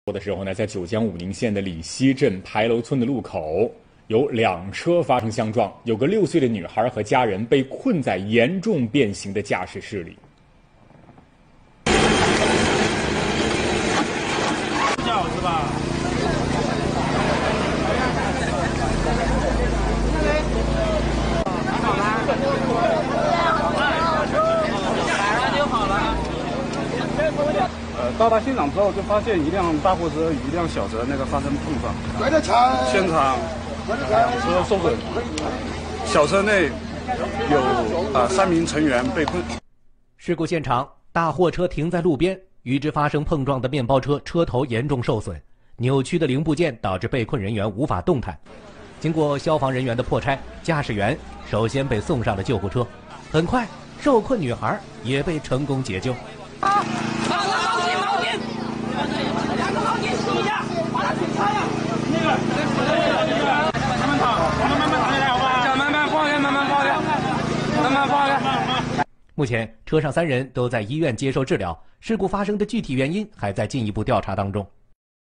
的时候呢，在九江武宁县的里溪镇牌楼村的路口，有2车发生相撞，有个6岁的女孩和家人被困在严重变形的驾驶室里。 叫是吧？ 到达现场之后，就发现一辆大货车与一辆小车发生碰撞，现场2车受损，小车内有3名成员被困。 事故现场，大货车停在路边，与之发生碰撞的面包车车头严重受损，扭曲的零部件导致被困人员无法动弹。经过消防人员的破拆，驾驶员首先被送上了救护车，很快受困女孩也被成功解救。目前，车上3人都在医院接受治疗，事故发生的具体原因还在进一步调查当中。